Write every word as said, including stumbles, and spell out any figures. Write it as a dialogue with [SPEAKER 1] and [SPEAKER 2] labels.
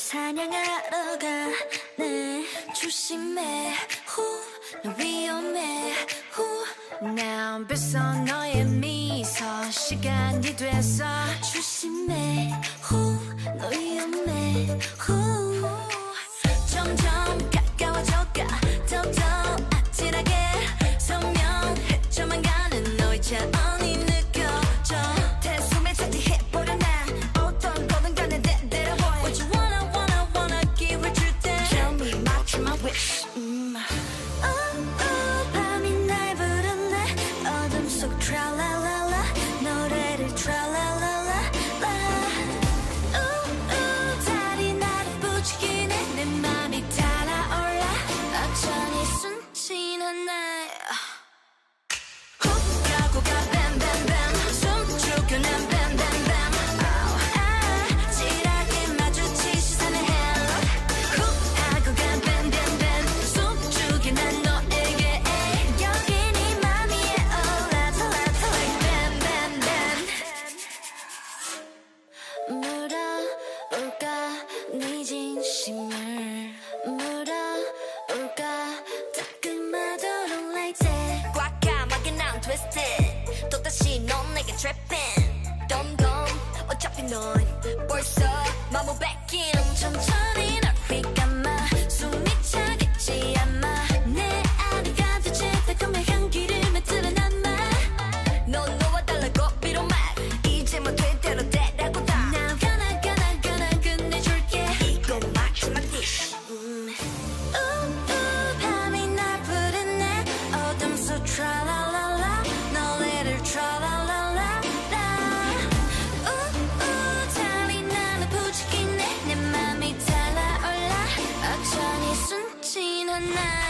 [SPEAKER 1] 사냥하러 가네. 조심해 후 너 위험해 후 난 뺏어 너의 미소 시간이 돼서 조심해 후 너 위험해 후 점점 가까워져가 더더 아찔하게 선명해져만 가는 너의 차원이 느껴져 대숨에 차지해버려 난 어떤 거는 간에 대대로 보여 What you wanna wanna wanna 기회를 줄 때 Tell me match my wish 음. 어, 어, 밤이 날 부르네 어둠 속 트랄랄랄라 노래를 트랄랄랄라 우우 달이 나를 부추기네 내 맘이 달아올라 어쩌니 순진한 날 훅 가고 가 뱀뱀뱀 숨죽여 난 뱀뱀뱀 아 찌라게 마주치 시선의 헬로 훅 하고 가 뱀뱀뱀 숨죽여 난 너에게 여기 네 맘 위에 올라타 라타 like 뱀뱀뱀 물어볼까 네 진심을 물어볼까 따끔하도록 like that 꽉감하게 난 twisted 또다시 넌 내게 trapping 덤덤 어차피 넌 벌써 맘을 뺏긴 천천히 널 휘감아 숨이 차겠지 아마 내 안에가 도체 달콤한 향기를 맡으려 남아 넌 너와 달라고 비록 말 이제 뭐 될 대로 되라고 다 Now gonna gonna gonna 끝내줄게 이거 마지막 dish 음. 우우 밤이 날 부르네 어둠 속 트랄랄랄라 너를 트랄랄랄라 우우 달이 나를 부추기네 내 맘이 달아올라 어쩌니 순진한 날